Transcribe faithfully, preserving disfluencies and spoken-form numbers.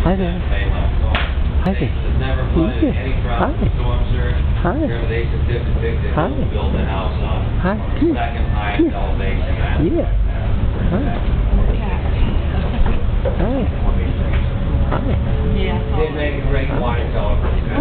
Hi there. Hi there. Never flooded any Hi. tropical storm surge. Hi. Remember, they certificate Hi. that built the house on Hi. on Come the here. second highest Come here. elevation. Yeah. Hi. Hi. Hi. Yeah. They make a great wine cellar.